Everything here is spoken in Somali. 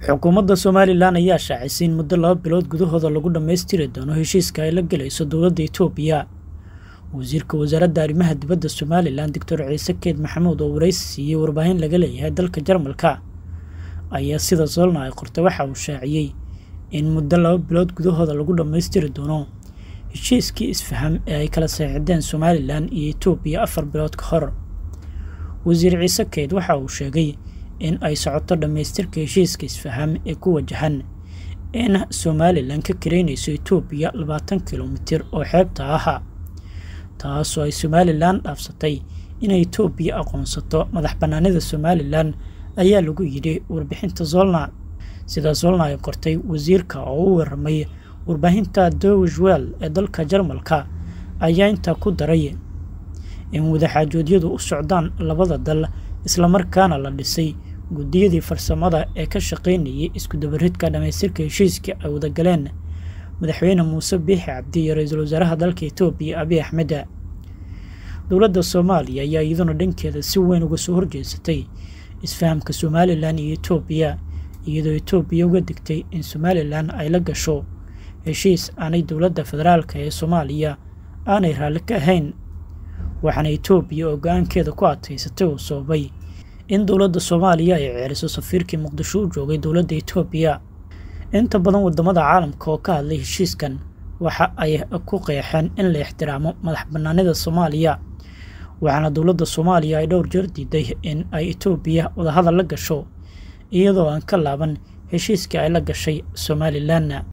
xukuumadda Somaliland ayaa shaacisay in muddo 2 bilood gudahooda lagu dhameystiri doono heshiiska ay la galayso dowladda Itoobiya. Wasiirka Wasaaradda Arrimaha Dibadda Somaliland Dr. Ciise Keed Maxamuud oo wareysi siiyay warbaahin laga leeyahay dalka Jarmalka ayaa sida Solna ay qortay waxa uu shaaciyay in muddo 2 bilood gudahooda lagu dhameystiri doono heshiiskii isfaham ee ay kala saxiixdeen Somaliland iyo Itoobiya 4 bilood ka hor. Wasiir Ciise Keed waxa uu sheegay in ay socoto dhameystirka heshiiska isfaham ee ku wajahan in Somaliland ka kireynayso Itoobiya 20 kilomitir oo xeebta ah, taasoo ay Somaliland dhaafsatay inay Itoobiya aqoonsato madax-bannaanida Somaliland ayaa lagu yidhi warbixinta Solna. Sida Solna ay qortay, wasiirka oo u warramay warbaahinta Deutsche Welle ee dalka Jarmalka ayaa intaa ku daray in wadaxaajoodiyadu u socdaan labada dal isla markaana la dhisay guddiyadii farsamada ee ka shaqeynayay isku dabaridka dhameystirka heshiiska ay wada galeen madaxweyne Muuse Biixi Cabdi iyo ra'iisul wasaaraha dalka Itoobiya Abiy Ahmed. Dowladda Soomaaliya ayaa iyaduna dhankeeda si weyn uga soo horjeesatay isfahamka Somaliland iyo Itoobiya, iyadoo Itoobiya uga digtay in Somaliland ay la gasho heshiis aanay dowladda federaalka ee Soomaaliya aanay raalli ka ahayn, waxaana Itoobiya oo go'aankeeda ku adkaysatay uu sababay in dowladda Soomaaliya ay ceeriso safiirkii Muqdisho u joogay dowladda Itoobiya. Inta badan wadamada caalamka oo ka hadlay heshiiskan waxa ay ku qeexeen in la ixtiraamo madax-bannaanida Soomaaliya, waxaana dowladda Soomaaliya ay dhowr jeer diiday in ay Itoobiya wadahadal la gasho iyadoo aan ka laaban heshiiskii ay la gashay Somaliland.